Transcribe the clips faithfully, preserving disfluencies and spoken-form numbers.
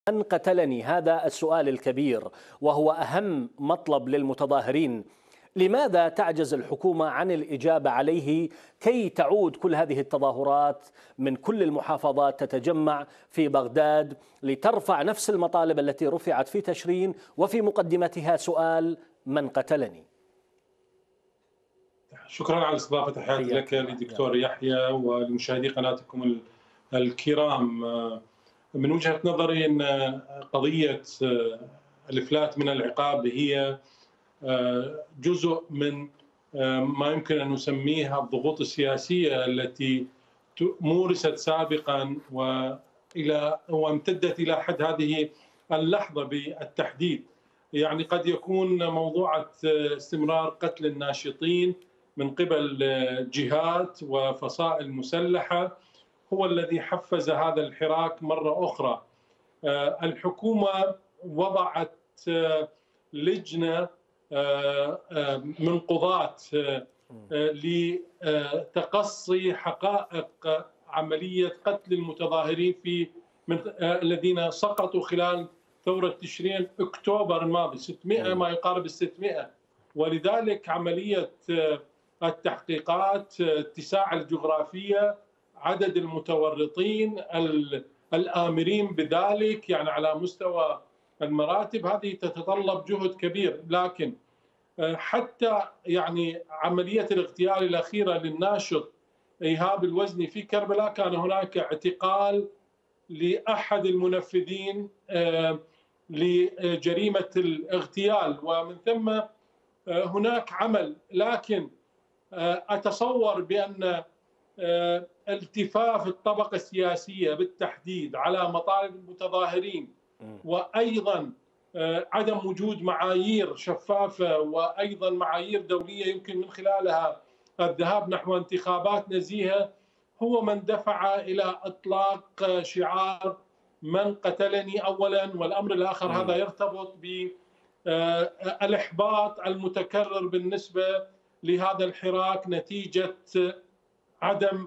من قتلني؟ هذا السؤال الكبير وهو أهم مطلب للمتظاهرين. لماذا تعجز الحكومة عن الإجابة عليه كي تعود كل هذه التظاهرات من كل المحافظات تتجمع في بغداد لترفع نفس المطالب التي رفعت في تشرين وفي مقدمتها سؤال من قتلني؟ شكرا على الاستضافة. تحياتي لك لدكتور يحيى ولمشاهدي قناتكم الكرام. من وجهة نظري أن قضية الإفلات من العقاب هي جزء من ما يمكن أن نسميها الضغوط السياسية التي مورست سابقا وإلى وامتدت إلى حد هذه اللحظة بالتحديد. يعني قد يكون موضوع استمرار قتل الناشطين من قبل جهات وفصائل مسلحة هو الذي حفز هذا الحراك مرة أخرى. الحكومة وضعت لجنة من قضاة لتقصي حقائق عملية قتل المتظاهرين في من الذين سقطوا خلال ثورة تشرين أكتوبر الماضي، ستمائة ما يقارب الستمائة. ولذلك عملية التحقيقات، اتساع الجغرافية، عدد المتورطين، الآمرين بذلك، يعني على مستوى المراتب، هذه تتطلب جهد كبير. لكن حتى يعني عملية الاغتيال الأخيرة للناشط إيهاب الوزني في كربلاء كان هناك اعتقال لأحد المنفذين لجريمة الاغتيال، ومن ثم هناك عمل. لكن أتصور بأن التفاف الطبقة السياسية بالتحديد على مطالب المتظاهرين وأيضا عدم وجود معايير شفافة وأيضا معايير دولية يمكن من خلالها الذهاب نحو انتخابات نزيهة هو من دفع إلى إطلاق شعار من قتلني أولا. والأمر الآخر هذا يرتبط بالإحباط المتكرر بالنسبة لهذا الحراك نتيجة عدم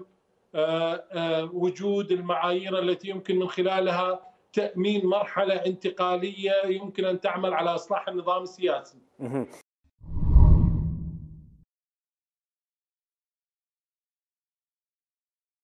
وجود المعايير التي يمكن من خلالها تأمين مرحلة انتقالية يمكن أن تعمل على إصلاح النظام السياسي.